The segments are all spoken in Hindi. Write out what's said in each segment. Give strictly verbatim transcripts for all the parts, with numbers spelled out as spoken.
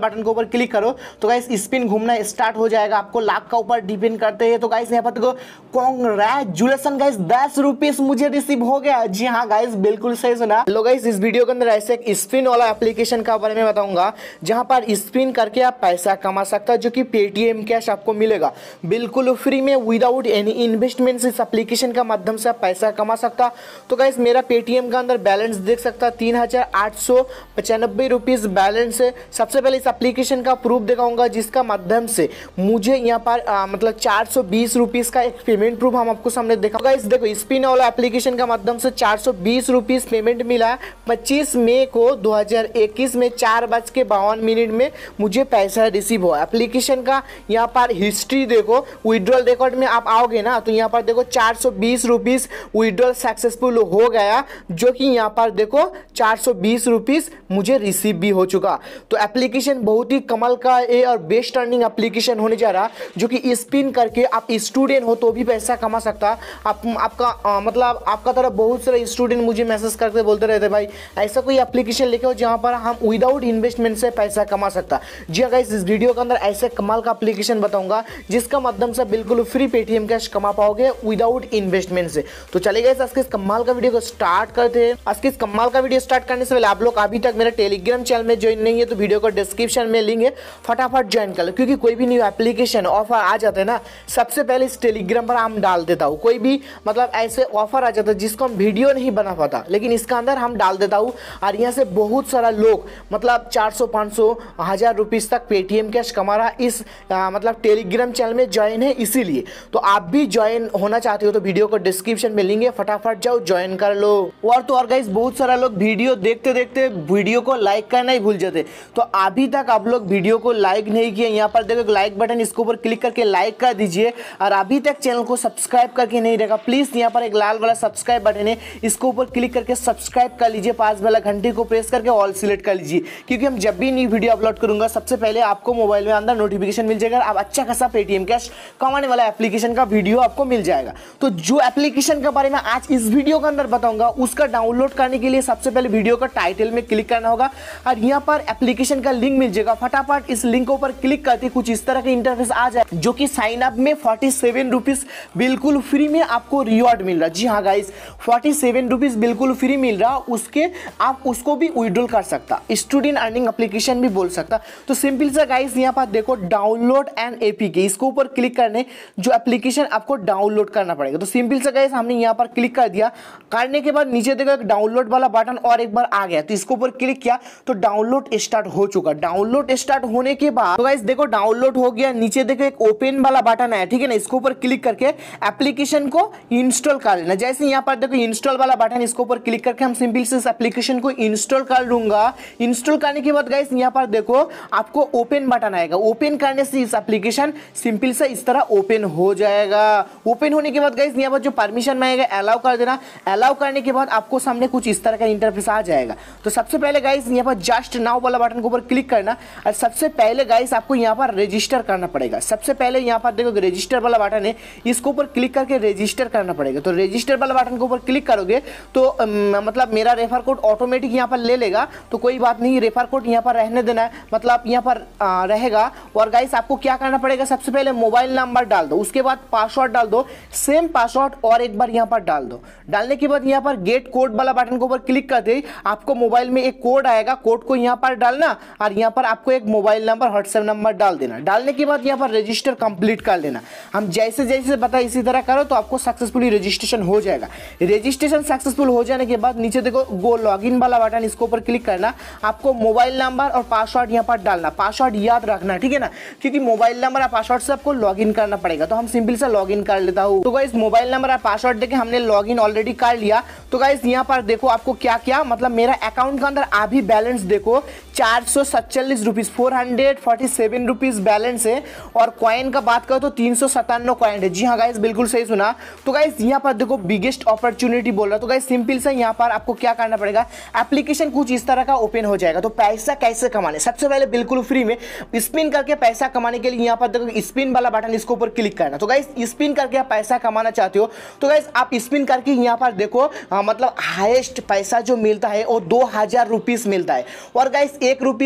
बटन के ऊपर क्लिक करो तो गाइस स्पिन घूमना स्टार्ट हो जाएगा, आपको लाख का ऊपर डिपेंड करते हैं। तो गाइस यहाँ पर देखो कांग्रेचुलेशन गाइस दस रुपीस मुझे रिसीव हो गया। जी हाँ गाइस बिल्कुल सही सुना। लो गाइस इस वीडियो के अंदर ऐसे एक स्पिन वाला एप्लीकेशन का बारे में बताऊंगा जहां पर स्पिन करके आप पैसा कमा सकते हो, जो कि पेटीएम कैश आपको मिलेगा बिल्कुल फ्री में विदाउट एनी इन्वेस्टमेंट। इस एप्लीकेशन का माध्यम से आप पैसा कमा सकता। तो गाइस मेरा पेटीएम का अंदर बैलेंस देख सकता तीन हजार आठ सौ पचानबे रुपीज बैलेंस है। सबसे पहले इस एप्लीकेशन का प्रूफ दिखाऊंगा जिसका माध्यम से मुझे यहाँ पर आ, मतलब चार सौ बीस रुपीस का एक पेमेंट प्रूफ हम आपको सामने देखा। गाइस देखो स्पिन वाला एप्लीकेशन का माध्यम से चार सौ बीस रुपीस पेमेंट मिला पच्चीस मई को दो हजार इक्कीस में चार बज के बावन मिनट में मुझे पैसा रिसीव हुआ। एप्लीकेशन का यहाँ पर हिस्ट्री देखो, विड्रॉल रिकॉर्ड में आप आओगे ना तो यहाँ पर देखो चार सौ बीस रुपीस विड्रॉल सक्सेसफुल हो गया, जो कि यहाँ पर देखो चार सौ बीस रुपीस मुझे रिसीव भी हो चुका। तो एप्लीकेशन बहुत ही कमाल का है और बेस्ट अर्निंग एप्लीकेशन होने जा रहा, जो कि स्पिन करके आप स्टूडेंट हो तो भी पैसा कमा सकता। आप आपका आ, मतलब आपका तरफ बहुत सारे स्टूडेंट मुझे मैसेज करके बोलते रहते भाई ऐसा कोई एप्लीकेशन लेके हो जहां पर हम विदाउट इन्वेस्टमेंट से पैसा कमा सकता। जी गाइस इस वीडियो के अंदर ऐसे कमाल का एप्लीकेशन बताऊंगा जिसका माध्यम से बिल्कुल फ्री पेटीएम कैश कमा पाओगे विदाउट इन्वेस्टमेंट से। तो चलिए गाइस आज के इस कमाल का वीडियो को स्टार्ट करते हैं। आज के इस कमाल का वीडियो स्टार्ट करने से पहले आप लोग अभी तक मेरे टेलीग्राम चैनल में ज्वाइन नहीं है तो वीडियो को डिस्क्रिप्शन में लिंक है, फटाफट ज्वाइन कर लो, क्योंकि कोई भी न्यू एप्लीकेशन ऑफर आ जाते हैं ना सबसे पहले इस टेलीग्राम पर हम डाल देता हूँ। कोई भी मतलब ऐसे ऑफर आ जाता है जिसको हम वीडियो नहीं बना पाता लेकिन इसका अंदर हम डाल देता हूँ और यहाँ से बहुत सारा लोग मतलब चार सौ पाँच सौ हजार रुपीस तक पेटीएम कैश कमा रहा इस आ, मतलब टेलीग्राम चैनल में ज्वाइन है। इसीलिए तो आप भी ज्वाइन होना चाहते हो तो वीडियो को डिस्क्रिप्शन में लिंक है, फटाफट जाओ ज्वाइन कर लो। और तो और गाइस बहुत सारा लोग वीडियो देखते देखते वीडियो को लाइक करना ही भूल जाते, तो अभी तक आप लोग वीडियो को लाइक नहीं किए यहाँ पर देखो लाइक बटन, इसके ऊपर क्लिक करके लाइक कर दीजिए। और अभी तक चैनल को सब्सक्राइब करके नहीं रखा प्लीज यहाँ पर एक लाल वाला सब्सक्राइब बटन है, इसके ऊपर क्लिक करके सब्सक्राइब कर लीजिए, पास वाला घंटे को प्रेस करके ऑल सिलेक्ट कर लीजिए, क्योंकि हम जब भी न्यू वीडियो अपलोड करूंगा सबसे पहले आपको मोबाइल में अंदर नोटिफिकेशन मिल जाएगा, आप अच्छा खासा पेटीएम कैश कमाने वाला एप्लीकेशन का वीडियो आपको मिल जाएगा। तो जो एप्लीकेशन के बारे में आज इस वीडियो के अंदर बताऊंगा उसका डाउनलोड करने के लिए सबसे पहले वीडियो का टाइटल में क्लिक करना होगा और यहाँ पर एप्लीकेशन का लिंक मिल जाएगा। फटाफट इस लिंक के ऊपर क्लिक करते कुछ इस तरह का इंटरफेस आ जाए, जो कि साइन अप में फोर्टी सेवन रुपीस बिल्कुल फ्री में आपको रिवॉर्ड मिल रहा है। जी हाँ गाइस फोर्टी सेवन रुपीस बिल्कुल फ्री मिल रहा, उसके आप उसको भी विड्रॉल कर सकता, स्टूडेंट अर्निंग एप्लीकेशन भी बोल सकता। तो सिंपल सा गाइस यहाँ पर देखो डाउनलोड एंड एपीके, इसके ऊपर क्लिक करने जो एप्लीकेशन आपको डाउनलोड करना पड़ेगा। तो सिंपल सा गाइस हमने यहाँ पर क्लिक कर दिया, करने के बाद नीचे देखो एक डाउनलोड वाला बटन और एक बार आ गया, तो इसके ऊपर क्लिक किया तो डाउनलोड स्टार्ट हो चुका। डाउनलोड स्टार्ट होने के बाद तो गाइस देखो डाउनलोड हो गया, नीचे देखो एक ओपन वाला बटन है, ठीक है ना, इसके ऊपर क्लिक करके एप्लीकेशन को इंस्टॉल कर लेना। जैसे यहाँ पर देखो इंस्टॉल वाला बटन, इसके ऊपर क्लिक करके हम सिंपल से इस एप्लीकेशन को इंस्टॉल कर लूंगा। इंस्टॉल करने के बाद गाइस यहाँ पर देखो आपको ओपन बटन आएगा, ओपन करने से इस एप्लीकेशन सिंपल से इस तरह ओपन हो जाएगा। ओपन होने के बाद गाइस यहाँ पर जो परमिशन मांगेगा अलाउ कर देना, अलाउ करने के बाद आपको सामने कुछ इस तरह का इंटरफेस आ जाएगा। तो सबसे पहले गाइस यहाँ पर जस्ट नाउ वाला बटन के ऊपर क्लिक करना और सबसे पहले गाइस आपको यहाँ पर रजिस्टर करना पड़ेगा। सबसे पहले यहाँ पर देखो रजिस्टर वाला बटन है, इसके ऊपर क्लिक करके रजिस्टर करना पड़ेगा। तो रजिस्टर वाला बटन के ऊपर क्लिक करोगे तो अम, मतलब मेरा रेफर कोड ऑटोमेटिक यहाँ पर ले लेगा, तो कोई बात नहीं, रेफर कोड यहाँ पर रहने देना है, मतलब यहाँ पर आ, रहेगा। और गाइस आपको क्या करना पड़ेगा, सबसे पहले मोबाइल नंबर डाल दो, उसके बाद पासवर्ड डाल दो, सेम पासवर्ड और एक बार यहाँ पर डाल दो। डालने के बाद यहाँ पर गेट कोड वाला बटन के ऊपर क्लिक करते ही आपको मोबाइल में एक कोड आएगा, कोड को यहाँ पर डालना और यहाँ पर आपको एक मोबाइल नंबर व्हाट्सएप नंबर डाल देना। डालने के बाद यहाँ पर रजिस्टर कंप्लीट कर लेना। हम जैसे जैसे बताए इसी तरह करो तो आपको सक्सेसफुली रजिस्ट्रेशन हो जाएगा। रजिस्ट्रेशन सक्सेसफुल हो जाने के बाद नीचे देखो गो लॉगिन वाला बटन, इसके ऊपर क्लिक करना, आपको मोबाइल नंबर और पासवर्ड यहाँ पर डालना, पासवर्ड याद रखना, ठीक है ना, क्योंकि मोबाइल नंबर और पासवर्ड से आपको लॉगिन करना पड़ेगा। तो हम सिंपल से लॉगिन कर लेता हूँ। तो गाइस मोबाइल नंबर और पासवर्ड देके हमने लॉगिन ऑलरेडी कर लिया। तो गाइस यहाँ पर देखो आपको क्या क्या मतलब मेरा अकाउंट के अंदर अभी बैलेंस देखो चार सौ सत्तालीस rupees four hundred forty seven rupees balance है। और कॉइन का बात करो तो तीन सौ सत्तानवे कॉइन है। जी हाँ गाइस बिल्कुल सही सुना। तो गाइस यहाँ पर देखो बिगेस्ट अपॉर्चुनिटी बोल रहा। तो गाइस सिंपल से यहाँ पर आपको क्या करना पड़ेगा, एप्लीकेशन कुछ इस तरह का ओपन हो जाएगा। तो पैसा कैसे कमाने, सबसे पहले बिल्कुल फ्री में स्पिन करके पैसा कमाने के लिए यहाँ पर देखो स्पिन वाला बटन, इसके ऊपर क्लिक करना। तो गाइस स्पिन करके आप पैसा कमाना चाहते हो तो गाइस आप स्पिन करके यहाँ पर देखो आ, मतलब हाईएस्ट पैसा जो मिलता है वो दो हजार रुपीज मिलता है। और गाइस एक रुपीज भी मिल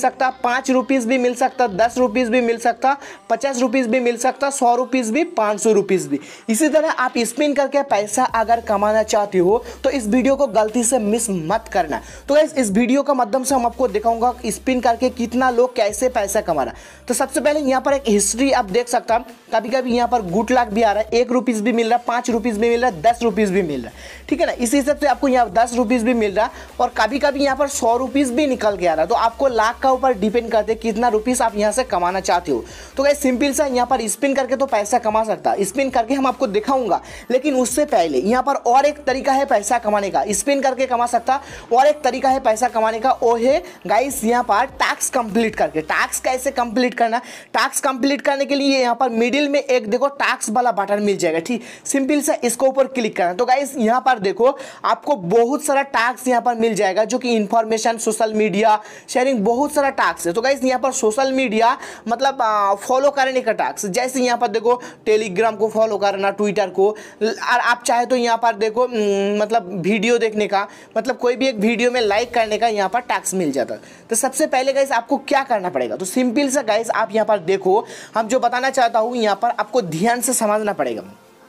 सकता, पाँच रुपीज़ भी मिल सकता, दस रुपीज़ भी मिल सकता, पचास रुपीज़ भी मिल सकता, सौ रुपीज़ भी, पाँच सौ रुपीज़ भी। इसी तरह आप स्पिन करके पैसा अगर कमाना चाहते हो तो इस वीडियो को गलती से मिस मत करना। तो गाइस इस वीडियो का माध्यम से हम आपको दिखाऊंगा स्पिन करके कितना लोग कैसे पैसा कमा रहा। तो सबसे पहले यहाँ पर एक हिस्ट्री आप देख सकता, कभी कभी यहाँ पर गुड लक भी आ रहा है, एक रुपीज़ भी मिल रहा है, पाँच रुपीज़ भी मिल रहा है, दस रुपीज़ भी मिल रहा है, ठीक है ना। इसी हिसाब से आपको यहाँ दस रुपीज़ भी मिल रहा है और कभी कभी यहाँ पर सौ रुपीज़ भी निकल के आ रहा है। तो आपको लाख का ऊपर डिपेंड करते हैं कितना रुपीज़ आप यहाँ से कमाना चाहते हो। तो गाइस सिंपल सा यहाँ पर स्पिन करके तो पैसा कमा सकता है, स्पिन करके हम आपको दिखाऊंगा, लेकिन उससे पहले यहाँ पर और एक तरीका है पैसा कमाने का, स्पिन करके कमा सकता और एक तरीका है पैसा कमाने का, वो है गाइस यहाँ पर टास्क कंप्लीट करके। टास्क कैसे कंप्लीट करना, टास्क कंप्लीट करने के लिए यहाँ पर मिडिल में एक देखो टास्क वाला बटन मिल जाएगा, ठीक, सिंपल से इसको ऊपर क्लिक करना। तो गाइस यहाँ पर देखो आपको बहुत सारा टास्क यहाँ पर मिल जाएगा, जो कि इंफॉर्मेशन, सोशल मीडिया शेयरिंग, बहुत सारा टास्क है। तो गाइस यहाँ पर सोशल मीडिया मतलब फॉलो करने का टास्क, जैसे यहाँ पर देखो टेलीग्राम को फॉलो करना, ट्विटर को, और आप चाहे तो यहाँ पर देखो मतलब वीडियो देखने का, मतलब कोई भी एक वीडियो में लाइक करने का यहाँ पर टास्क मिल जाता है। तो सबसे पहले गाइस आपको क्या करना पड़ेगा, तो सिंपल सा गाइस आप यहाँ पर देखो, हम जो बताना चाहता हूँ यहाँ पर आपको ध्यान से समझना पड़ेगा।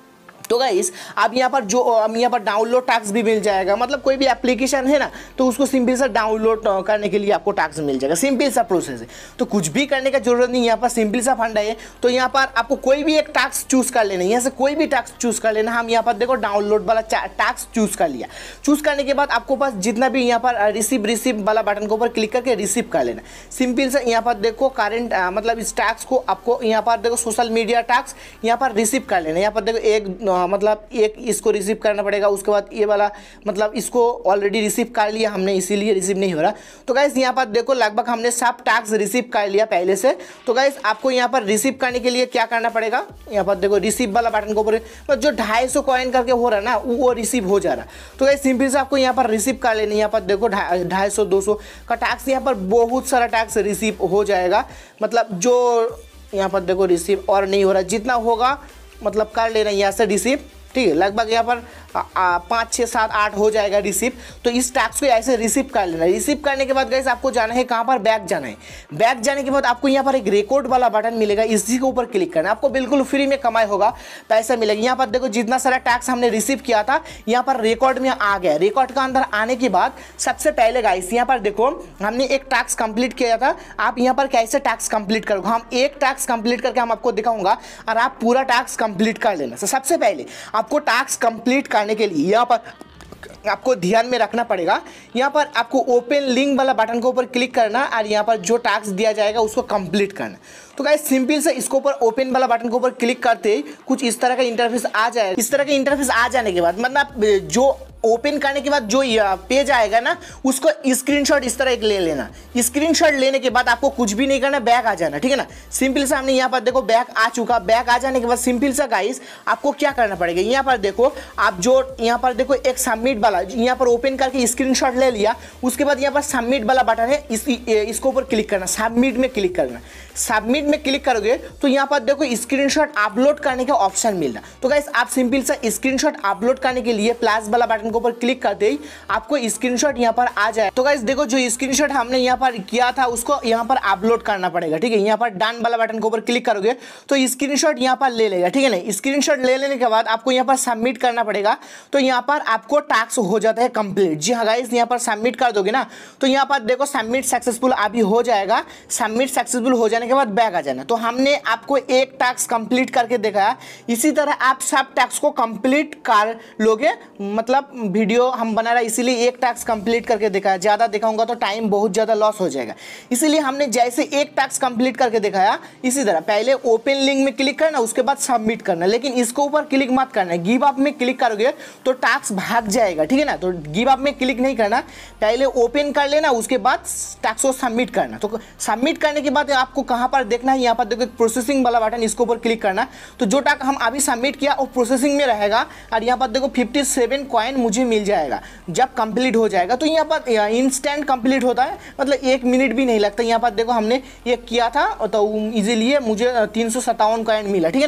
तो गाइस आप यहाँ पर जो हम यहाँ पर डाउनलोड टास्क भी मिल जाएगा, मतलब कोई भी एप्लीकेशन है ना तो उसको सिंपल सा डाउनलोड करने के लिए आपको टास्क मिल जाएगा, सिंपल सा प्रोसेस है। तो कुछ भी करने का जरूरत नहीं, यहाँ पर सिंपल सा फंडा है। तो यहाँ पर आपको कोई भी एक टास्क चूज कर लेना, यहाँ से कोई भी टास्क चूज कर लेना। हम यहाँ पर देखो डाउनलोड वाला टास्क चूज कर लिया, चूज करने के बाद आपको पास जितना भी यहाँ पर रिसीव रिसीव वाला बटन के ऊपर क्लिक करके रिसीव कर लेना। सिंपल सा यहाँ पर देखो करेंट मतलब इस टास्क को आपको यहाँ पर देखो सोशल मीडिया टास्क यहाँ पर रिसीव कर लेना। यहाँ पर देखो एक मतलब एक इसको रिसीव करना पड़ेगा, उसके बाद ये वाला मतलब इसको ऑलरेडी रिसीव कर लिया हमने, इसीलिए रिसीव नहीं हो रहा। तो गाइस यहाँ पर देखो लगभग हमने सब टास्क रिसीव कर लिया पहले से। तो गाइस आपको यहाँ पर रिसीव करने के लिए क्या करना पड़ेगा, यहाँ पर देखो रिसीव वाला बटन के ऊपर तो जो ढाई सौ कॉइन करके हो रहा है ना वो रिसीव हो जा रहा। तो गाइस सिंपल से आपको यहाँ पर रिसीव कर लेना। यहाँ पर देखो ढाई सौ दो सौ का टास्क, यहाँ पर बहुत सारा टास्क रिसीव हो जाएगा, मतलब जो यहाँ पर देखो रिसीव और नहीं हो रहा, जितना होगा मतलब कर लेना यहाँ से रिसीव, ठीक है। लगभग यहाँ पर पाँच छः सात आठ हो जाएगा रिसीव। तो इस टास्क को ऐसे रिसीव कर लेना। रिसीव करने के बाद गाइस आपको जाना है कहाँ पर, बैक जाना है। बैक जाने के बाद आपको यहाँ पर एक रिकॉर्ड वाला बटन मिलेगा, इसी के ऊपर क्लिक करना। आपको बिल्कुल फ्री में कमाई होगा, पैसा मिलेगा। यहाँ पर देखो जितना सारा टास्क हमने रिसीव किया था यहाँ पर रिकॉर्ड में आ गया। रिकॉर्ड का अंदर आने के बाद सबसे पहले गाइस यहाँ पर देखो हमने एक टास्क कंप्लीट किया था। आप यहाँ पर कैसे टास्क कंप्लीट करोगे, हम एक टास्क कंप्लीट करके हम आपको दिखाऊंगा और आप पूरा टास्क कंप्लीट कर लेना। तो सबसे पहले आपको टास्क कंप्लीट करने के लिए यहाँ पर आपको ध्यान में रखना पड़ेगा, यहाँ पर आपको ओपन लिंक वाला बटन के ऊपर क्लिक करना और यहाँ पर जो टास्क दिया जाएगा उसको कंप्लीट करना। तो गाइस सिंपल से इसके ऊपर ओपन वाला बटन के ऊपर क्लिक करते ही कुछ इस तरह का इंटरफेस आ जाएगा। इस तरह का इंटरफेस आ जाने के बाद मतलब जो ओपन करने के बाद जो पेज आएगा ना उसको स्क्रीनशॉट इस तरह एक ले लेना। स्क्रीनशॉट लेने के बाद आपको कुछ भी नहीं करना, बैक आ जाना, ठीक है ना। सिंपल सा हमने यहाँ पर देखो बैक आ चुका। बैक आ जाने के बाद सिंपल सा गाइस आपको क्या करना पड़ेगा, यहाँ पर देखो आप जो यहाँ पर देखो एक सबमिट वाला यहाँ पर ओपन करके स्क्रीनशॉट ले लिया, उसके बाद यहाँ पर सबमिट वाला बटन है, इस इसको ऊपर क्लिक करना, सबमिट में क्लिक करना। सबमिट में क्लिक करोगे तो यहाँ पर देखो स्क्रीनशॉट अपलोड करने का ऑप्शन मिल रहा। तो गाइस आप सिंपल सा स्क्रीनशॉट अपलोड करने के लिए प्लस वाला बटन के ऊपर क्लिक करते ही आपको स्क्रीनशॉट यहाँ पर आ जाए। तो गाइस देखो जो स्क्रीनशॉट हमने यहाँ पर किया था उसको यहाँ पर अपलोड करना पड़ेगा, ठीक है। यहाँ पर डन वाला बटन के ऊपर क्लिक करोगे तो स्क्रीनशॉट यहाँ पर ले लेगा, ठीक है ना। स्क्रीनशॉट ले लेने के बाद आपको यहाँ पर सबमिट करना पड़ेगा। तो यहाँ पर आपको टास्क हो जाता है कंप्लीट। जी हाँ गाइस यहाँ पर सबमिट कर दोगे ना तो यहाँ पर देखो सबमिट सक्सेसफुल अभी हो जाएगा। सबमिट सक्सेसफुल हो जाने के बाद बैक आ जाना। तो हमने आपको एक टास्क कंप्लीट करके दिखाया, इसी तरह आप सब टास्क को कंप्लीट कर लोगे। मतलब वीडियो हम बना रहा है इसीलिए एक टास्क कंप्लीट करके दिखाया, ज़्यादा दिखाऊंगा तो टाइम बहुत ज़्यादा लॉस हो जाएगा, इसीलिए हमने जैसे एक टास्क कंप्लीट करके दिखाया इसी तरह पहले ओपन लिंक में क्लिक करना, उसके बाद सबमिट करना। लेकिन इसको ऊपर क्लिक मत करना, गिव अप में क्लिक करोगे तो टास्क भाग जाएगा, ठीक है ना। तो गिव अप में क्लिक नहीं करना, पहले ओपन कर लेना, उसके बाद टास्क को सबमिट करना। तो सबमिट करने के बाद आपको कहाँ पर देखना है, यहाँ पर देखो प्रोसेसिंग वाला बटन, इसके ऊपर क्लिक करना। तो जो टास्क हम अभी सबमिट किया वो प्रोसेसिंग में रहेगा और यहाँ पर देखो फिफ्टी सेवन कॉइन मुझे मिल जाएगा जब कंप्लीट हो जाएगा। तो यहाँ पर इंस्टेंट कंप्लीट होता है, मतलब एक मिनट भी नहीं लगता। यहाँ पर देखो हमने ये किया था तो इजीलिए मुझे तीन सौ सत्तावन कॉइन मिला, ठीक है ना।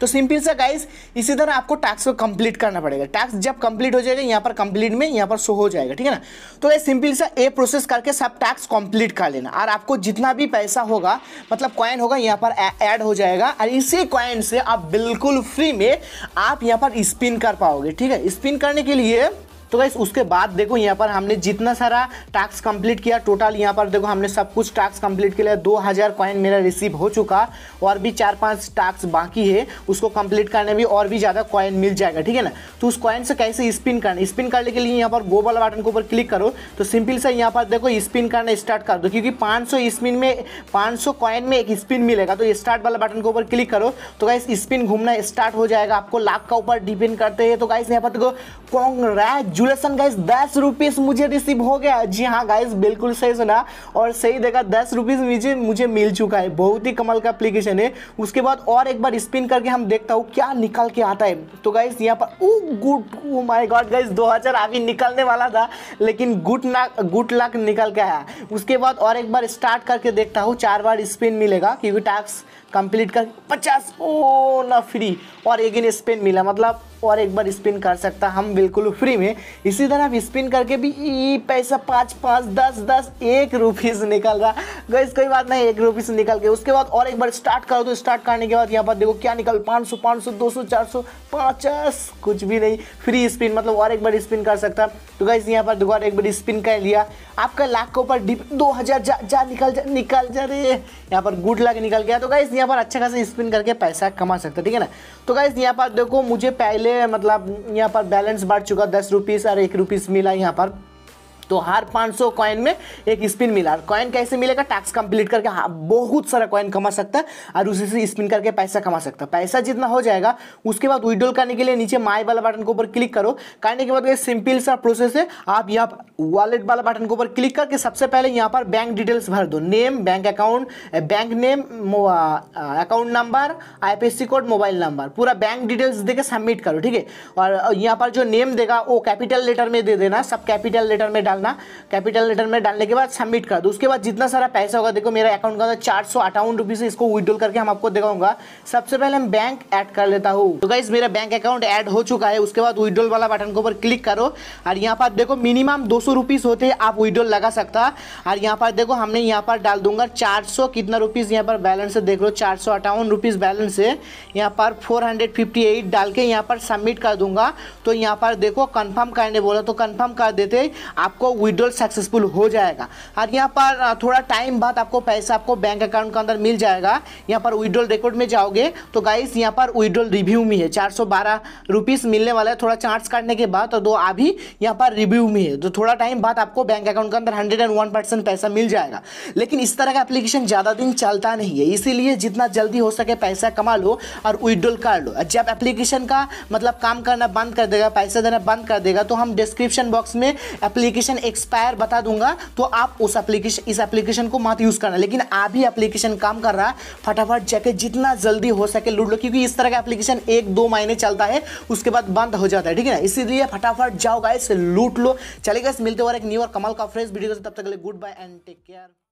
तो सिंपल सा गाइस इसी तरह आपको टास्क को कंप्लीट करना पड़ेगा। टास्क जब कंप्लीट हो जाएगा यहाँ पर कंप्लीट में यहाँ पर शो हो जाएगा, ठीक है ना। तो ये सिंपल सा ए प्रोसेस करके सब टास्क कंप्लीट कर लेना और आपको जितना भी पैसा होगा मतलब कॉइन होगा यहाँ पर ऐड हो जाएगा और इसी कॉइन से आप बिल्कुल फ्री में आप यहाँ पर स्पिन कर पाओगे, ठीक है। स्पिन करने के लिए तो गाइस उसके बाद देखो यहाँ पर हमने जितना सारा टास्क कंप्लीट किया टोटल यहाँ पर देखो हमने सब कुछ टास्क कंप्लीट किया, दो हज़ार कॉइन मेरा रिसीव हो चुका और भी चार पांच टास्क बाकी है, उसको कंप्लीट करने में और भी ज़्यादा कॉइन मिल जाएगा, ठीक है ना। तो उस कॉइन से कैसे स्पिन करना, स्पिन करने के लिए यहाँ पर गो वाला बटन के ऊपर क्लिक करो तो सिंपल से यहाँ पर देखो स्पिन करना स्टार्ट कर दो, क्योंकि पाँच सौ स्पिन में पाँच सौ कॉइन में एक स्पिन मिलेगा। तो स्टार्ट वाला बटन के ऊपर क्लिक करो तो गाइस स्पिन घूमना स्टार्ट हो जाएगा, आपको लाख का ऊपर डिपेंड करते हैं। तो गाइस यहाँ पर देखो कांग्रेचुलेसन गाइस दस रुपीस मुझे रिसीव हो गया। जी हाँ गाइस बिल्कुल सही सुना और सही देखा, दस रुपीस मुझे मुझे मिल चुका है। बहुत ही कमाल का एप्लीकेशन है। उसके बाद और एक बार स्पिन करके हम देखता हूँ क्या निकल के आता है। तो गाइस यहाँ पर oh good oh my god guys दो हज़ार अभी निकलने वाला था लेकिन गुड ना गुड लक निकल के आया। उसके बाद और एक बार स्टार्ट करके देखता हूँ, चार बार स्पिन मिलेगा क्योंकि टास्क कंप्लीट कर पचास ओ ना फ्री और एक स्पिन मिला, मतलब और एक बार स्पिन कर सकता हम बिल्कुल फ्री में। इसी तरह आप स्पिन करके भी पैसा पाँच पाँच दस दस एक रुपीस निकल रहा गाइस, कोई बात नहीं, एक रुपीस निकल के। उसके बाद और एक बार स्टार्ट करो तो स्टार्ट करने के बाद यहाँ पर देखो क्या निकल पाँच सौ पाँच सौ दो सौ चार सौ पचास कुछ भी नहीं, फ्री स्पिन, मतलब और एक बार स्पिन कर सकता। तो गाइस यहाँ पर देखो और एक बार स्पिन कर लिया, आपका लाख के ऊपर डिप दो हज़ार जा, जा निकल जा निकल जा रे, यहाँ पर गुड लक निकल गया। तो गाइस यहाँ पर अच्छा खासा स्पिन करके पैसा कमा सकते, ठीक है ना। तो गाइस यहाँ पर देखो मुझे पहले मतलब यहाँ पर बैलेंस बढ़ चुका, दस रुपीस और एक रुपीस मिला यहाँ पर। तो हर पाँच सौ कॉइन में एक स्पिन मिला। कॉइन कैसे मिलेगा, टास्क कंप्लीट करके हाँ बहुत सारा कॉइन कमा सकता है और उसी से स्पिन करके पैसा कमा सकता है। पैसा जितना हो जाएगा उसके बाद विड्रॉल करने के लिए नीचे माई वाला बटन के ऊपर क्लिक करो। करने के बाद ये सिंपल सा प्रोसेस है, आप यहाँ वॉलेट वाला बटन के ऊपर क्लिक करके सबसे पहले यहाँ पर बैंक डिटेल्स भर दो, name, bank account, bank name, account number, IFSC code, mobile number, पूरा बैंक डिटेल्स देके सबमिट करो, ठीक है। और यहाँ पर जो नेम देगा वो कैपिटल लेटर में दे देना, सब कैपिटल लेटर में डालना, कैपिटल लेटर में डालने के बाद सबमिट कर दो। उसके बाद जितना सारा पैसा होगा देखो मेरा अकाउंट का चार सौ अट्ठावन रुपीस है, इसको विड्रॉल करके हम आपको दिखाऊंगा। सबसे पहले हम बैंक ऐड कर लेता हूँ। तो गाइस मेरा बैंक अकाउंट ऐड हो चुका है। उसके बाद विड्रॉल वाला बटन के ऊपर क्लिक करो और यहाँ पर देखो मिनिमम दो सौ रुपीस होते हैं, आप विड्रॉल लगा सकता। और यहाँ पर देखो हमने यहाँ पर डाल दूंगा चार सौ कितना रुपीस यहाँ पर बैलेंस है, देख लो चार सौ अट्ठावन रुपीस बैलेंस है। यहाँ पर फोर हंड्रेड फिफ्टी एट डाल के यहाँ पर सबमिट कर दूंगा। तो यहाँ पर देखो कंफर्म करने बोला तो कंफर्म कर देते, आपको विड्रॉल सक्सेसफुल हो जाएगा। और यहाँ पर थोड़ा टाइम बाद आपको पैसा आपको बैंक अकाउंट के अंदर मिल जाएगा। यहाँ पर विड्रॉल रिकॉर्ड में जाओगे तो गाइस यहाँ पर विड्रॉल रिव्यू में है, चार सौ बारह रुपीस मिलने वाला है थोड़ा चार्ज काटने के बाद। तो दो अभी यहाँ पर रिव्यू में है, तो थोड़ा टाइम बाद आपको बैंक अकाउंट के अंदर हंड्रेड एंड वन परसेंट पैसा मिल जाएगा। लेकिन इस तरह का एप्लीकेशन ज़्यादा दिन चलता नहीं है, इसीलिए जितना जल्दी हो सके पैसा कमा लो और विड्रॉल कर लो। जब एप्लीकेशन का मतलब काम करना बंद कर देगा, पैसा देना बंद कर देगा, तो हम डिस्क्रिप्शन बॉक्स में एप्लीकेशन एक्सपायर बता दूंगा, तो आप उस एप्लीकेशन इस एप्लीकेशन को मत यूज करना। लेकिन अभी एप्लीकेशन काम कर रहा है, फटाफट जाके जितना जल्दी हो सके लूट लो, क्योंकि इस तरह का एप्लीकेशन एक दो महीने चलता है उसके बाद बंद हो जाता है, ठीक है ना। इसीलिए फटाफट जाओ गाइस लूट लो। चलिए गाइस मिलते हैं और एक न्यू और कमाल का फ्रेश वीडियो से, तब तक के लिए goodbye and take care.